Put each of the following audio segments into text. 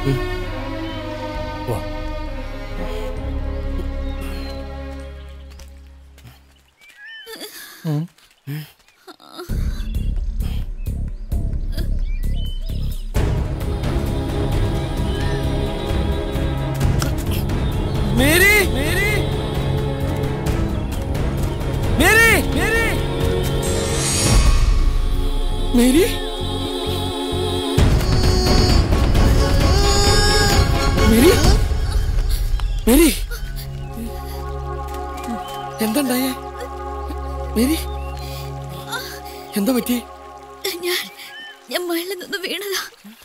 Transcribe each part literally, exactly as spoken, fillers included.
Mary Mary Mary Mary Mary Mary Mary എന്താണ്ടായേ Mary എന്താ പറ്റിയേ? ഞാൻ ഞാൻ മേളിൽ നിന്ന് വീണതാ.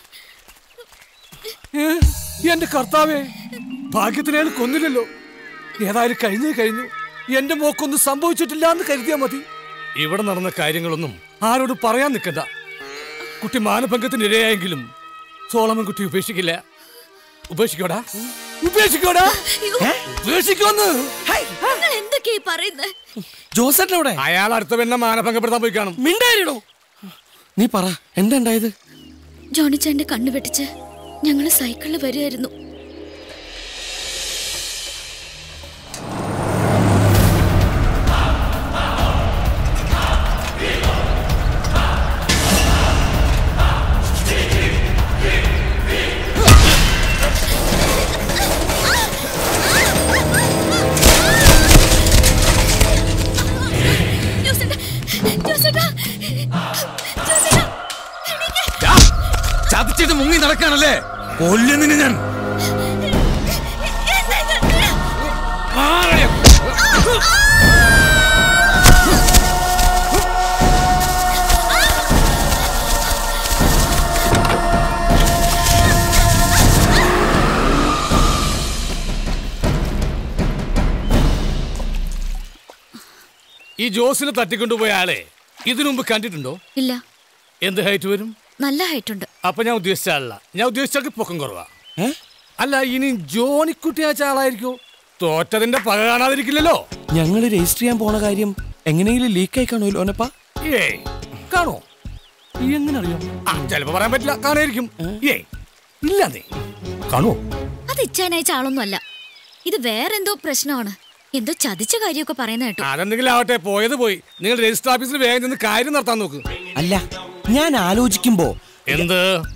എന്റെ കർത്താവേ, ഭാഗ്യത്തിന് അയാൾ കൊന്നില്ലല്ലോ. ഏതായാലും കഴിഞ്ഞേ കഴിഞ്ഞു. എന്റെ മോക്കൊന്നും സംഭവിച്ചിട്ടില്ല എന്ന് കരുതിയാ മതി. ഇവിടെ നടന്ന കാര്യങ്ങളൊന്നും ആരോട് പറയാൻ നിൽക്കണ്ട. കുട്ടി മാനഭംഗത്തിന് ഇരയായെങ്കിലും സോളമൻ കുട്ടി ഉപേക്ഷിക്കില്ല. ഉപേക്ഷിക്കോടാ, ഉപേക്ഷിക്കോടാ, ഉപേക്ഷിക്കോന്ന്. എന്തൊക്കെയാ പറയുന്നത്? ജോസേട്ടനോടെ അയാൾ അടുത്ത പിന്നെ മാനഭംഗപ്പെടുത്താൻ പോയി കാണും. മിണ്ടായിരോ? നീ പറ, എന്താ ഉണ്ടായത്? ജോണിച്ചാന്റെ കണ്ണു വെട്ടിച്ച് ഞങ്ങള് സൈക്കിളിൽ വരുമായിരുന്നു. ചതിച്ചിട്ട് മുങ്ങി നടക്കാണല്ലേ? കൊല്ലുന്നിന് ഞാൻ. ഈ ജോസിനെ തട്ടിക്കൊണ്ടുപോയ ആളെ ഇതിനു മുമ്പ് കണ്ടിട്ടുണ്ടോ? ഇല്ല. എന്ത് ഹൈറ്റ് വരും? നല്ല ഹൈറ്റ് ഉണ്ട്. അപ്പൊ ഞാൻ ഉദ്ദേശിച്ച ആളല്ല. ഞാൻ ഉദ്ദേശിച്ചാൽ പൊക്കം കുറവാ. അല്ല, ഇനി ജോണിക്കുട്ടി അയച്ച ആളായിരിക്കോ? തോറ്റതിന്റെ പക കാണാതിരിക്കില്ലല്ലോ. ഞങ്ങള് രജിസ്റ്റർ ചെയ്യാൻ പോണ കാര്യം എങ്ങനെയെങ്കിലും ലീക്കായി കാണുമല്ലോ ഓനപ്പാ? ഏയ് കാണോ? എങ്ങനെ അറിയാം? ആ ചിലപ്പോ പറയാൻ പറ്റില്ല, കാണായിരിക്കും. ഏയ് ഇല്ല, നീ കാണുമോ? അത് ഇച്ചാനയച്ച ആളൊന്നും അല്ല. ഇത് വേറെന്തോ പ്രശ്നമാണ്. എന്തോ ചതിച്ച കാര്യമൊക്കെ പറയുന്ന കേട്ടോ. അതെന്തെങ്കിലും ആവട്ടെ, പോയത് പോയി. നിങ്ങൾ രജിസ്റ്റർ ഓഫീസിൽ വേഗം നിന്ന് കാര്യം നടത്താൻ നോക്ക്. അല്ല, ഞാൻ ആലോചിക്കുമ്പോ എന്ത്,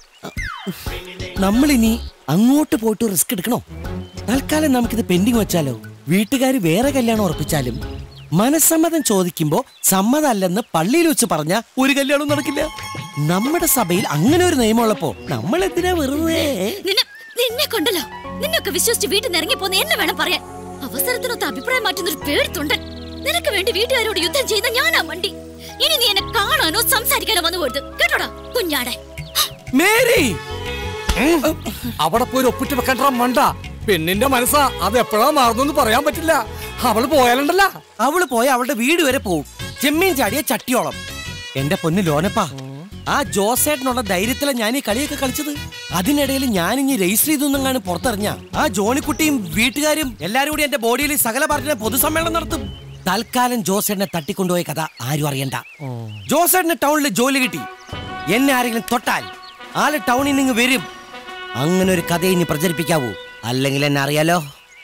നമ്മളിനി അങ്ങോട്ട് പോയിട്ട് റിസ്ക് എടുക്കണോ? തൽക്കാലം നമുക്കിത് പെൻഡിങ് വെച്ചാലോ? വീട്ടുകാർ വേറെ കല്യാണം ഉറപ്പിച്ചാലും മനസ്സമ്മതം ചോദിക്കുമ്പോ സമ്മതമല്ലെന്ന് പള്ളിയിൽ വെച്ച് പറഞ്ഞ ഒരു കല്യാണം നടക്കില്ല. നമ്മുടെ സഭയിൽ അങ്ങനെ ഒരു നിയമമുള്ളപ്പോ നമ്മൾ എന്തിനാ വെറുതെ? നിന്നെ കൊണ്ടല്ലോ, നിന്നൊക്കെ വിശ്വസിച്ച് വീട്ടിൽ നിന്ന് ഇറങ്ങി പോന്ന് എന്നെ വേണം പറയാൻ. അവസരത്തിനൊത്ത് അഭിപ്രായം മാറ്റുന്ന ഒരു പേടിത്തൊണ്ടൻ. നിനക്ക് വേണ്ടി വീട്ടുകാരോട് യുദ്ധം ചെയ്യുന്ന ഞാനാ മണ്ടി. ഇനി നീ എന്നെ കാണാനോ സംസാരിക്കാനോ വന്നു പോയത് കേട്ടോടാ കുഞ്ഞാടെ. മേരി, അവിടെ പോയി ഒപ്പിട്ട് വെക്കണ്ട മണ്ട. പെണ്ണിന്റെ മനസ്സാ, അത് എപ്പോഴാ മാറുന്നു പറയാൻ പറ്റില്ല. അവള് പോയാലുണ്ടല്ല, അവള് പോയ അവളുടെ വീട് വരെ പോവും. ചെമ്മീൻ ചാടിയ ചട്ടിയോളം. എന്റെ പൊന്ന് ലോനപ്പാ, ആ ജോസേട്ടനുള്ള ധൈര്യത്തില ഞാൻ ഈ കളിയൊക്കെ കളിച്ചത്. അതിനിടയിൽ ഞാൻ ഇനി രജിസ്റ്റർ ചെയ്തൊന്നും പുറത്തിറങ്ങ ആ ജോണിക്കുട്ടിയും വീട്ടുകാരും എല്ലാരും കൂടി എന്റെ ബോഡിയിൽ സകല പാർട്ടിയുടെ പൊതുസമ്മേളനം നടത്തും. തൽക്കാലം ജോസേട്ടനെ തട്ടിക്കൊണ്ടുപോയ കഥ ആരും അറിയണ്ട. ജോസേട്ടന് ടൗണിൽ ജോലി കിട്ടി. എന്നെ ആരെങ്കിലും തൊട്ടാൽ ആള് ടൗണിൽ നിന്ന് വരും. അങ്ങനെ ഒരു കഥ ഇനി പ്രചരിപ്പിക്കാവൂ, അല്ലെങ്കിൽ എന്നെ അറിയാലോ.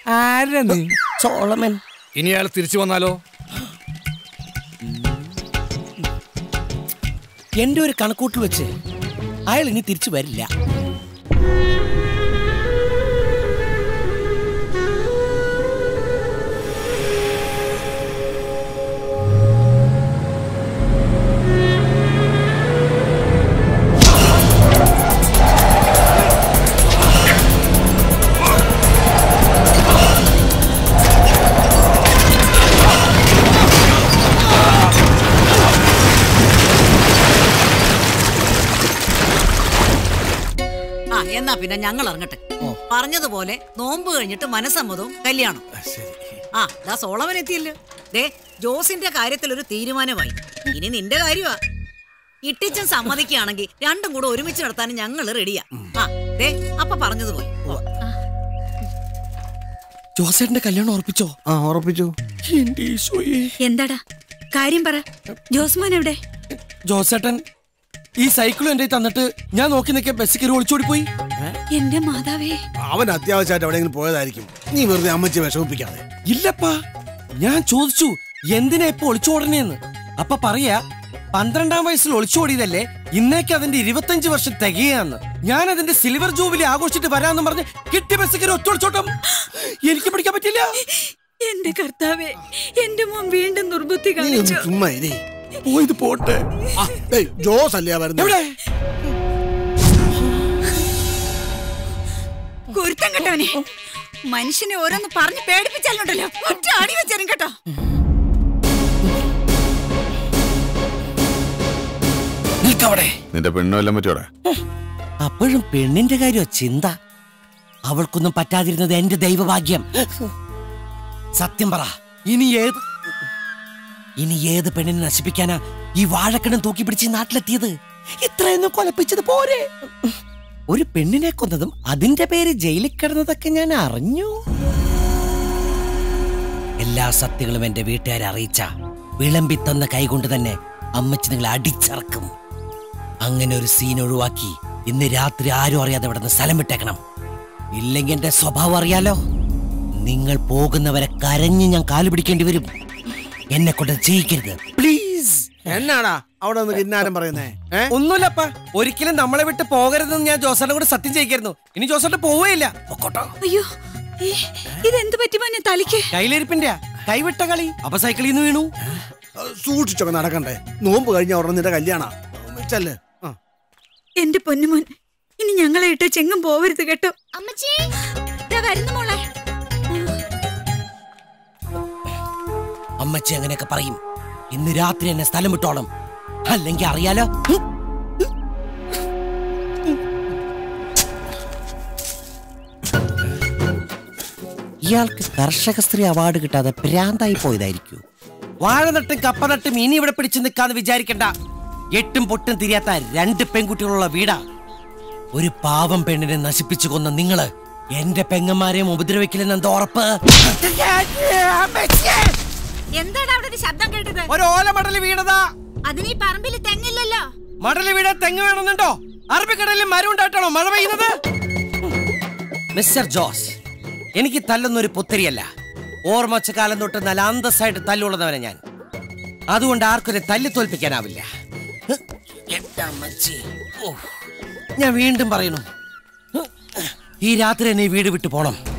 സോളമൻ. ഇനി അയാൾ തിരിച്ചു വന്നാലോ? എന്റെ ഒരു കണക്കൂട്ടിൽ വെച്ച് അയാൾ ഇനി തിരിച്ചു വരില്ല. എന്നാ പിന്നെ ഞങ്ങൾ ഇറങ്ങട്ടെ. പറഞ്ഞതുപോലെ നോമ്പ് കഴിഞ്ഞിട്ട് മനസ്സമ്മതവും കല്യാണം. ആ ദാ സോളമൻ എത്തിയല്ലോ. ദേ ജോസിന്റെ കാര്യത്തിൽ ഒരു തീരുമാനമായി. ഇനി നിന്റെ കാര്യമാ. ഇട്ടിച്ചൻ സമ്മതിക്കുകയാണെങ്കിൽ രണ്ടും കൂടെ ഒരുമിച്ച് നടത്താൻ ഞങ്ങൾ റെഡിയാ. ആ ദേ അപ്പൊ പറഞ്ഞതുപോലെ. ജോസേട്ടന്റെ കല്യാണം ഉറപ്പിച്ചോ? ആ ഉറപ്പിച്ചു. എന്താടാ കാര്യം പറ. ജോസ്മാൻ എവിടെ? ജോസേട്ടൻ ഈ സൈക്കിളും എന്റെ തന്നിട്ട് ഞാൻ നോക്കി നിൽക്കാൻ ബസ് കയറി ഒളിച്ചോടി പോയി. എന്റെ മാതാവേ, അവൻ അത്യാവശ്യമായിട്ട് എവിടെയെങ്കിലും പോയതായിരിക്കും. നീ വെറുതെ അമ്മച്ചി വിഷമിപ്പിക്കാതെ. ഇല്ലപ്പാ, ഞാൻ ചോദിച്ചു എന്തിനാ ഇപ്പൊ ഒളിച്ചോടണേന്ന്. അപ്പൊ പറയാ പന്ത്രണ്ടാം വയസ്സിൽ ഒളിച്ചോടിയതല്ലേ, ഇന്നേക്ക് അതിന്റെ ഇരുപത്തഞ്ച് വർഷം തികയാന്ന്. ഞാൻ അതിന്റെ സിൽവർ ജൂബിലി ആഘോഷിച്ചിട്ട് വരാന്ന് പറഞ്ഞ് കിട്ടിയ ബസ്സിൽ ഒറ്റോടിച്ചോട്ടം. എനിക്ക് പിടിക്കാൻ പറ്റില്ല. എന്റെ കർത്താവേ, എന്റെ മോൻ വീണ്ടും ദുർബുദ്ധി കാണിച്ചു. ചുമ്മാ ഇതേ പോയത് പോട്ടെ. ജോസ് അല്ലേ വരുന്നത്? കുരുത്തം കേട്ടവനെ, മനുഷ്യനെ ഓരോന്ന് പറഞ്ഞ് പേടിപ്പിച്ചാലുണ്ടല്ലോ ഒറ്റ അടി വെച്ചേരും കേട്ടോ. നിന്റെ പെണ്ണുമെല്ലാം പറ്റോടെ? അപ്പോഴും പെണ്ണിന്റെ കാര്യോ ചിന്ത. അവൾക്കൊന്നും പറ്റാതിരുന്നത് എന്റെ ദൈവഭാഗ്യം. സത്യം പറ, ഇനി ഏത് ഇനി ഏത് പെണ്ണിനെ നശിപ്പിക്കാനാ ഈ വാഴക്കണ്ണം തൂക്കി പിടിച്ച് നാട്ടിലെത്തിയത്? ഇത്രയൊന്നും കൊലപ്പിച്ചത് പോരെ? ഒരു പെണ്ണിനെ കൊന്നതും അതിന്റെ പേര് ജയിലിൽ കിടന്നതൊക്കെ ഞാൻ അറിഞ്ഞു. എല്ലാ സത്യങ്ങളും എന്റെ വീട്ടുകാരെ അറിയിച്ച വിളമ്പി തന്ന കൈകൊണ്ട് തന്നെ അമ്മച്ചി നിങ്ങളെ അടിച്ചറക്കും. അങ്ങനെ ഒരു സീൻ ഒഴിവാക്കി ഇന്ന് രാത്രി ആരും അറിയാതെ ഇവിടെ നിന്ന് സ്ഥലം വിട്ടേക്കണം. ഇല്ലെങ്കിൽ എന്റെ സ്വഭാവം അറിയാലോ. നിങ്ങൾ പോകുന്നവരെ കരഞ്ഞ് ഞാൻ കാല് പിടിക്കേണ്ടി വരും. എന്നെ കൊണ്ട് ചെയ്യിക്കരുത് പ്ലീസ്. എന്നാടാ അവിടെ നിന്ന് കിന്നാരം പറയുന്നേ? ഒന്നുമില്ലപ്പാ, ഒരിക്കലും നമ്മളെ വിട്ട് പോകരുതെന്ന് ഞാൻ ജോസറിനെ കൂടെ സത്യം ചെയ്യിക്കായിരുന്നു. ഇനി ജോസറിന്റെ പോവുകയില്ല. അയ്യോ, ഇതെന്ത് പറ്റി മോനെ തലയ്ക്ക്? കയ്യിലിരിപ്പിന്റെ കൈവിട്ട കളി. അപ്പൊ സൈക്കിളിൽ നിന്ന് വീണു. സൂക്ഷിച്ചൊക്കെ നടക്കണ്ടേ? നോമ്പ് കഴിഞ്ഞ ഉടനെ നിന്റെ കല്യാണ. എന്റെ പൊന്നുമോൻ, ഇനി ഞങ്ങളെ ഇട്ട് ചെങ്ങും പോവരുത് കേട്ടോ. അമ്മച്ചി വരുന്നു മോളെ. അമ്മച്ചി അങ്ങനെയൊക്കെ പറയും. ഇന്ന് രാത്രി എന്നെ സ്ഥലം വിട്ടോണം, അല്ലെങ്കിൽ അറിയാലോ. ഇയാൾക്ക് കർഷക സ്ത്രീ അവാർഡ് കിട്ടാതെ ഭ്രാന്തായി പോയതായിരിക്കൂ. വാഴ നട്ടും കപ്പ നട്ടും ഇനി ഇവിടെ പിടിച്ചു നിൽക്കാന്ന് വിചാരിക്കണ്ട. എട്ടും പൊട്ടും തിരിയാത്ത രണ്ട് പെൺകുട്ടികളുള്ള വീടാ. ഒരു പാവം പെണ്ണിനെ നശിപ്പിച്ചു കൊന്ന നിങ്ങള് എന്റെ പെങ്ങന്മാരെയും ഉപദ്രവിക്കില്ലെന്ന് എന്താ ഉറപ്പ്? എന്താടാ അവിടെ ഒരു ശബ്ദം കേട്ടത്? ഒരു ഓല മടല് വീണതാ. അതിന് ഈ പറമ്പിൽ തെങ്ങില്ലല്ലോ. മടല് വീടാൻ തെങ്ങ് വേണമെന്നുണ്ടോ? അറബിക്കടലിൽ മരം ഉണ്ടായിട്ടാണോ മഴ പെയ്യുന്നത്? മിസ്റ്റർ ജോസ്, എനിക്ക് തല്ലുന്നൊരു പുത്തരിയല്ല. ഓർമ്മ വച്ച കാലം തൊട്ട് നല്ല അന്തസ്സായിട്ട് തല്ലുള്ളവനെ ഞാൻ. അതുകൊണ്ട് ആർക്കൊരു തല്ലി തോൽപ്പിക്കാനാവില്ല. ഞാൻ വീണ്ടും പറയുന്നു, ഈ രാത്രി എന്നെ വീട് വിട്ടു പോണം.